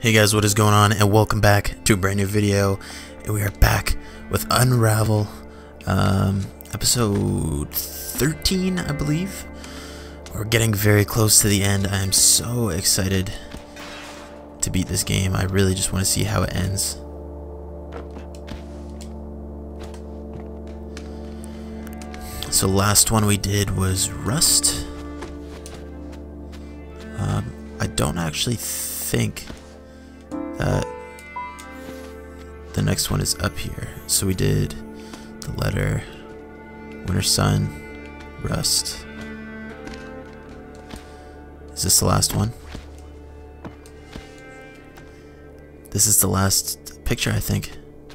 Hey guys, what is going on, and welcome back to a brand new video. And we are back with Unravel, episode 13, I believe. We're getting very close to the end. I am so excited to beat this game. I really just want to see how it ends. So last one we did was Rust. I don't actually think that the next one is up here. So we did the letter, Winter Sun, Rust. Is this the last one? This is the last picture, I think.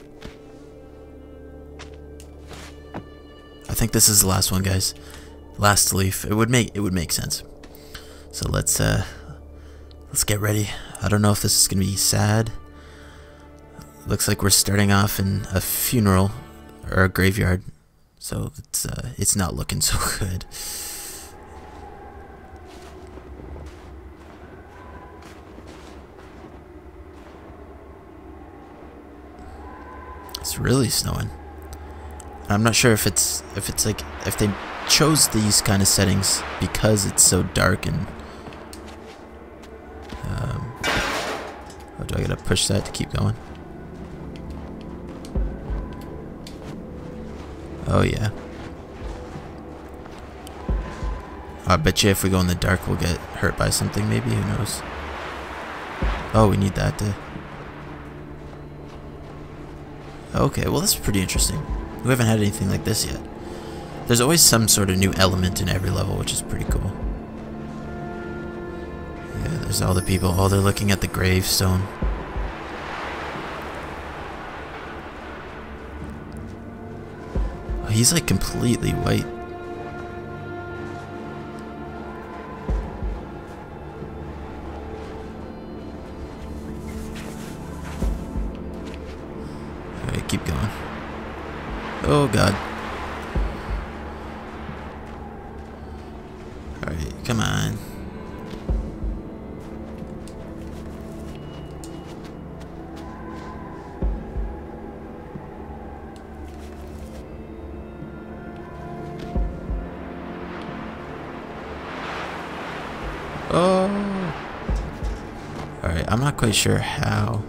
I think this is the last one, guys. Last leaf. It would make sense. So let's get ready. I don't know if this is gonna be sad. Looks like we're starting off in a funeral or a graveyard, so it's not looking so good. It's really snowing. I'm not sure if it's like if they chose these kind of settings because it's so dark and oh, do I gotta push that to keep going? Oh yeah. I bet you if we go in the dark we'll get hurt by something maybe, who knows. Oh, we need that to... Okay, well that's pretty interesting. We haven't had anything like this yet. There's always some sort of new element in every level, which is pretty cool. Yeah, there's all the people. Oh, they're looking at the gravestone. Oh, he's like completely white. Alright, keep going. Oh god. Alright, come on. Oh. Alright, I'm not quite sure how.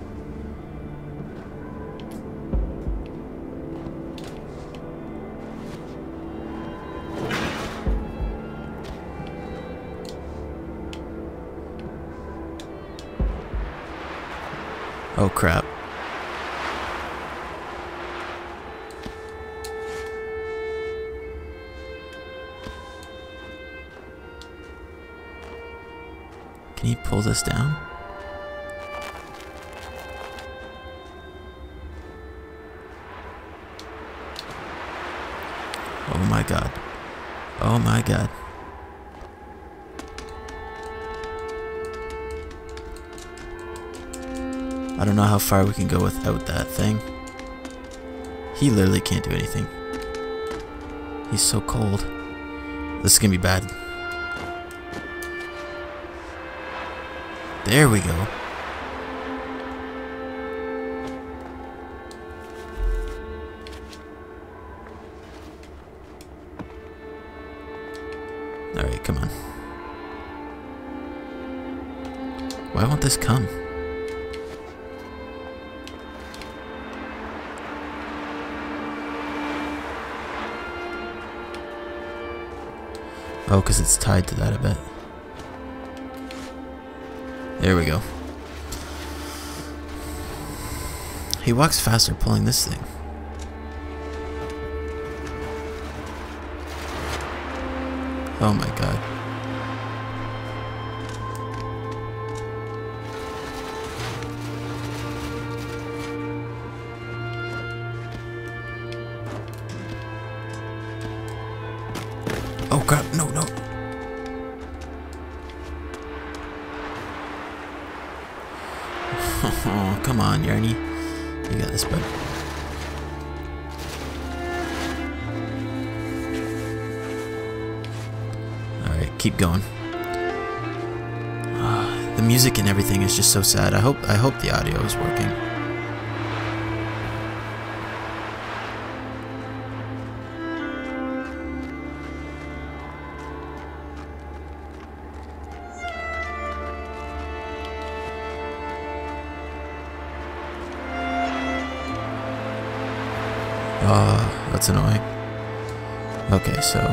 Oh crap. Can he pull this down? Oh my god. Oh my god. I don't know how far we can go without that thing. He literally can't do anything. He's so cold. This is gonna be bad. There we go. Alright, come on. Why won't this come? Oh, because it's tied to that, I bet. There we go. He walks faster pulling this thing. Oh my god. Oh crap, no, no. Oh, come on, Yarny. You got this, bud. Alright, keep going. The music and everything is just so sad. I hope the audio is working. Oh, that's annoying. Okay, so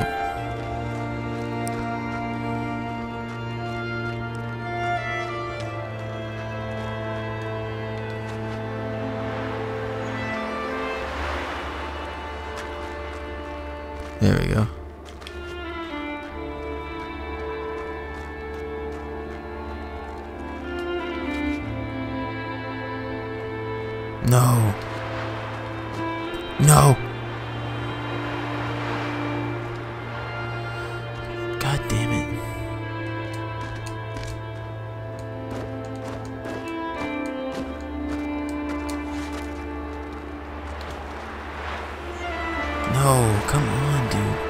there we go. No. No. God damn it. No, come on, dude.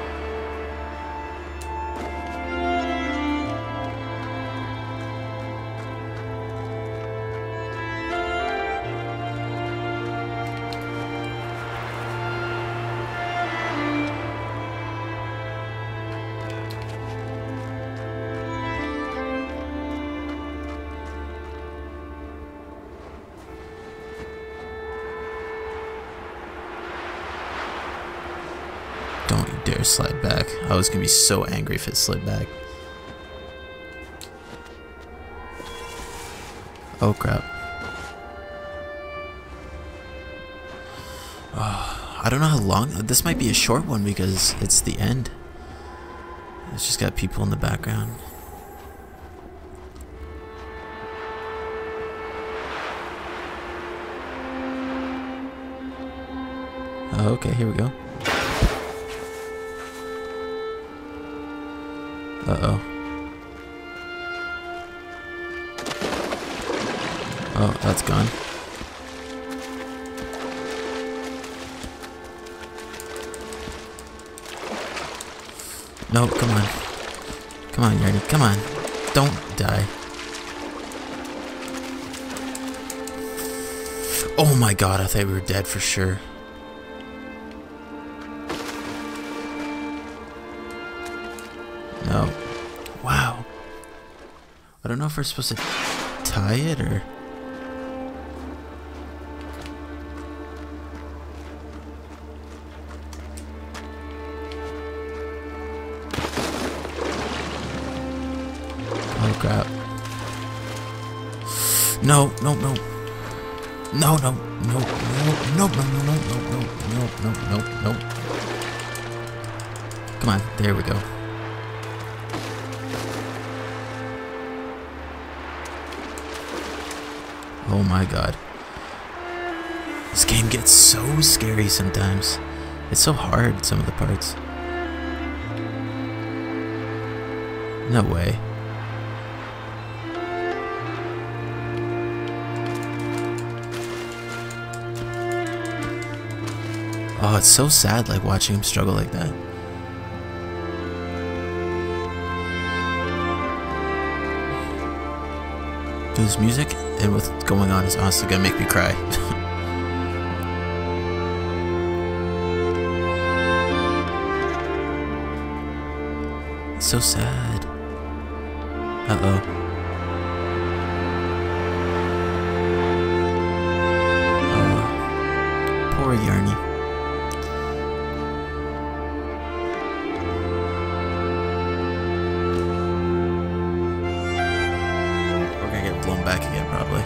Don't you dare slide back. I was gonna be so angry if it slid back. Oh crap. I don't know how long. This might be a short one because it's the end. It's just got people in the background. Okay, here we go. Uh-oh. Oh, that's gone. No, come on. Come on, Yarny, come on. Don't die. Oh my god, I thought we were dead for sure. No. Wow. I don't know if we're supposed to tie it or... Oh crap. No, no, no. No, no, no, no, no, no, no, no, no, no, no, no, no. Come on, there we go. Oh my god. This game gets so scary sometimes. It's so hard, some of the parts. No way. Oh, it's so sad, like, watching him struggle like that. This music and what's going on is honestly gonna make me cry. It's so sad. Uh-oh. Poor Yarny. Blown back again, probably.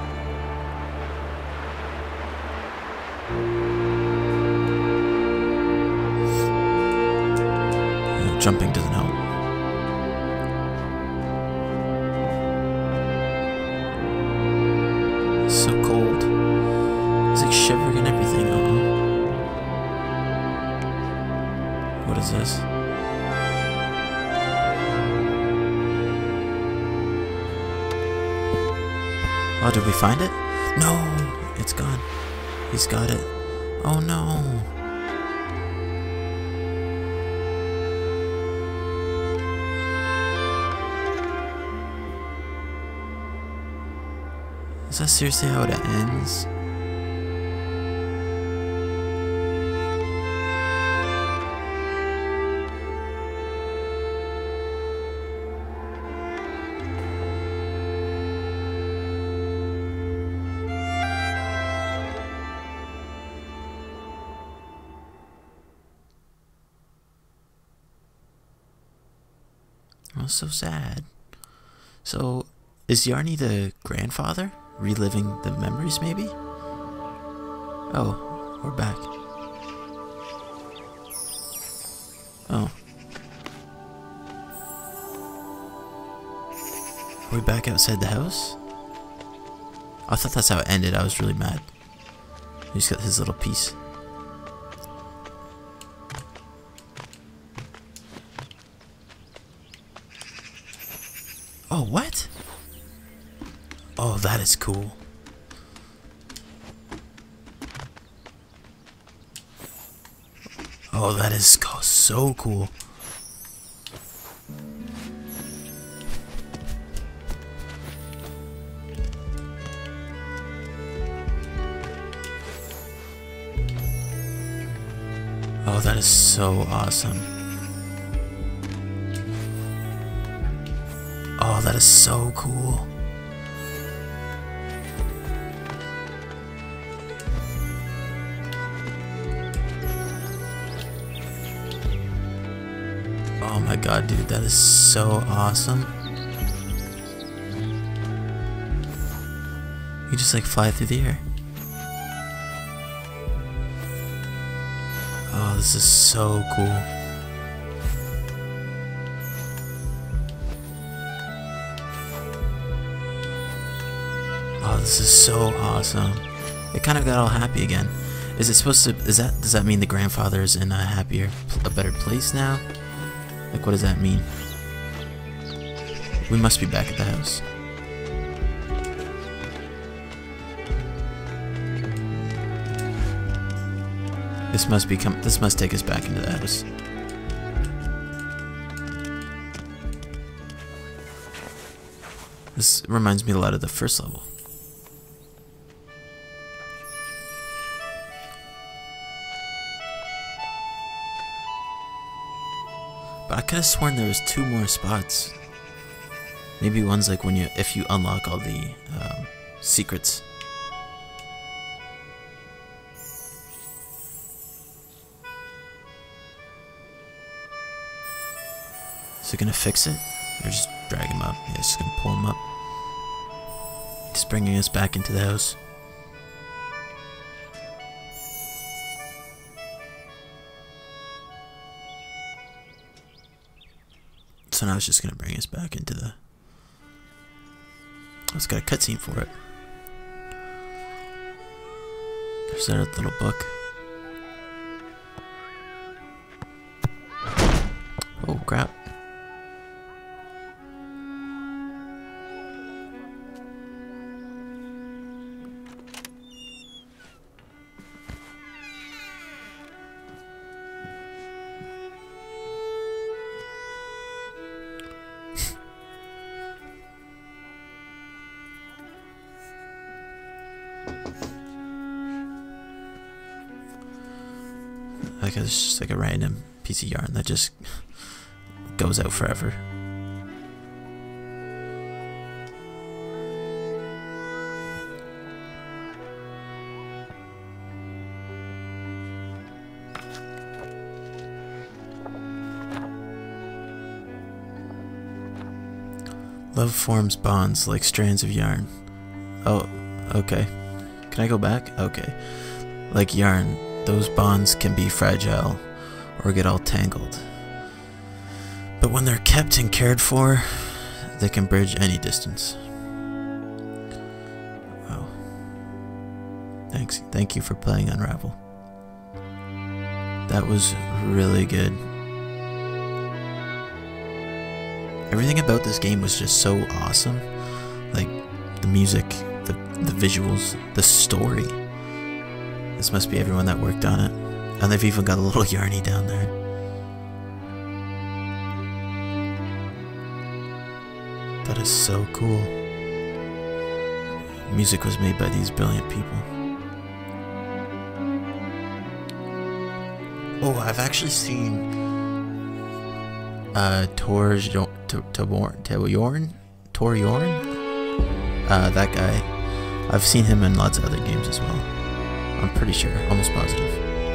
Jumping doesn't help. It's so cold. It's like shivering and everything. What is this? Oh, did we find it? No, it's gone. He's got it. Oh no. Is that seriously how it ends? Oh, so sad. So, is Yarny the grandfather? Reliving the memories, maybe? Oh, we're back. Oh. Are we back outside the house? I thought that's how it ended. I was really mad. He's got his little piece. Oh, what? Oh, that is cool. Oh, that is so cool. Oh, that is so awesome. Oh, that is so cool. Oh my god, dude, that is so awesome. You just like fly through the air. Oh, this is so cool. Oh, this is so awesome. It kind of got all happy again. Is it supposed to, does that mean the grandfather is in a better place now? Like, what does that mean? We must be back at the house. This must take us back into the house. This reminds me a lot of the first level. But I could have sworn there was 2 more spots. Maybe one's like if you unlock all the secrets. Is it gonna fix it? Or just drag him up? Yeah, just gonna pull him up. Just bringing us back into the house. So now it's just gonna bring us back into the... Oh, it's got a cutscene for it. There's that little book. Oh crap. Like it's just like a random piece of yarn that just goes out forever. Love forms bonds like strands of yarn. Oh, okay. Can I go back? Okay. Like yarn, those bonds can be fragile or get all tangled. But when they're kept and cared for, they can bridge any distance. Wow. Thanks. Thank you for playing Unravel. That was really good. Everything about this game was just so awesome. Like the music, the visuals, the story. This must be everyone that worked on it. And they've even got a little Yarny down there. That is so cool. music was made by these brilliant people. Oh, I've actually seen Tor Yorn, that guy. I've seen him in lots of other games as well. I'm pretty sure, almost positive.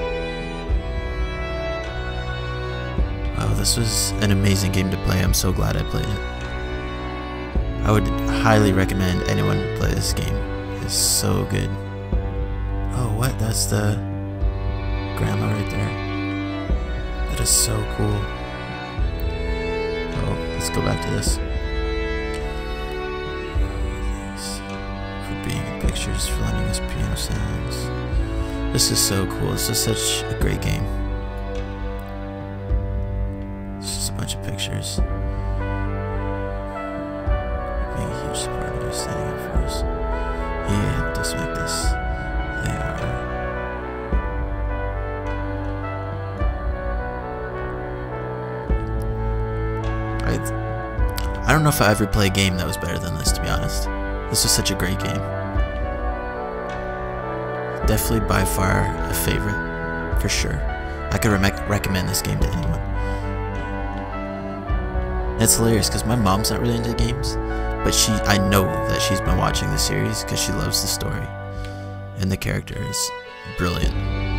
Wow, this was an amazing game to play. I'm so glad I played it. I would highly recommend anyone play this game. It's so good. Oh, what? That's the grandma right there. That is so cool. Oh, let's go back to this. Thanks for being in pictures, for lending us piano sounds. This is so cool. This is such a great game. It's just a bunch of pictures. Being a huge support of you, standing up for us. He helped us make this. They are. I don't know if I ever played a game that was better than this, to be honest. This was such a great game. Definitely by far a favorite, for sure. I could recommend this game to anyone. And it's hilarious because my mom's not really into games, but I know that she's been watching the series because she loves the story. And the character is brilliant.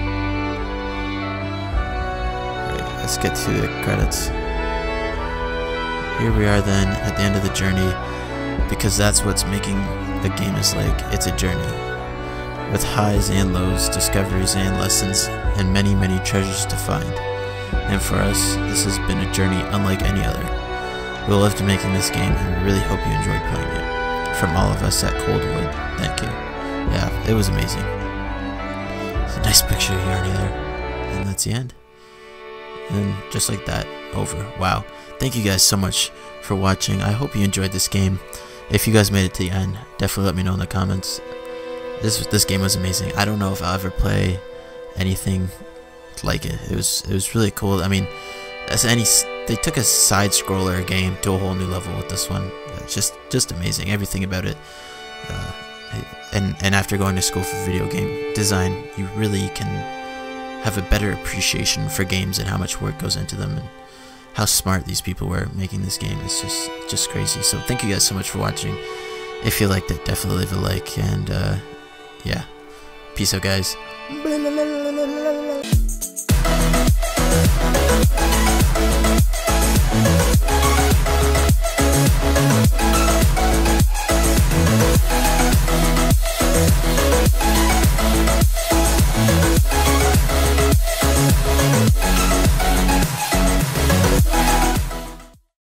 Alright, let's get to the credits. Here we are then at the end of the journey, because that's what's making the game is like. It's a journey with highs and lows, discoveries and lessons, and many, many treasures to find. And for us, this has been a journey unlike any other. We loved making this game, and we really hope you enjoyed playing it. From all of us at Coldwood, thank you. Yeah, it was amazing. It's a nice picture of Yarny there. And that's the end. And just like that, over. Wow. Thank you guys so much for watching. I hope you enjoyed this game. If you guys made it to the end, definitely let me know in the comments. This game was amazing. I don't know if I'll ever play anything like it. It was really cool. I mean, they took a side scroller game to a whole new level with this one. It's just amazing. Everything about it. And after going to school for video game design, you really can have a better appreciation for games and how much work goes into them and how smart these people were making this game. It's just crazy. So thank you guys so much for watching. If you liked it, definitely leave a like, and yeah, peace out guys.